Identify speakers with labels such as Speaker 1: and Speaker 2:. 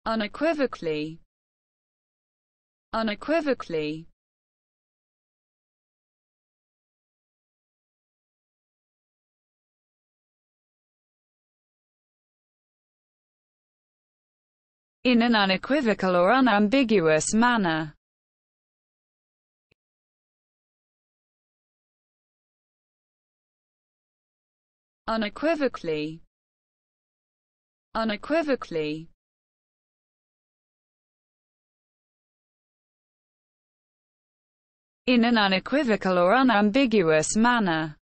Speaker 1: unequivocally, unequivocally, in an unequivocal or unambiguous manner, unequivocally, unequivocally, in an unequivocal or unambiguous manner.